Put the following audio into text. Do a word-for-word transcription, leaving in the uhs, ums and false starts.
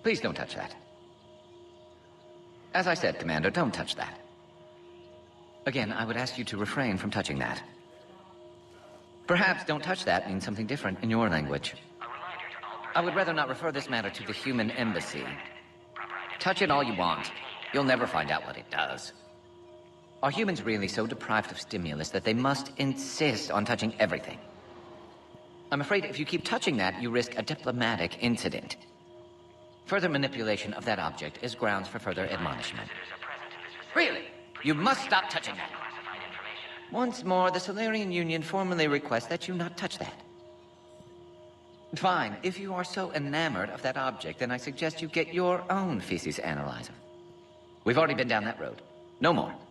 Please don't touch that. As I said, Commander, don't touch that. Again, I would ask you to refrain from touching that. Perhaps don't touch that means something different in your language. I would rather not refer this matter to the human embassy. Touch it all you want. You'll never find out what it does. Are humans really so deprived of stimulus that they must insist on touching everything? I'm afraid if you keep touching that, you risk a diplomatic incident. Further manipulation of that object is grounds for further admonishment. Really? You must stop touching that. Once more, the Solarian Union formally requests that you not touch that. Fine. If you are so enamored of that object, then I suggest you get your own feces analyzer. We've already been down that road. No more.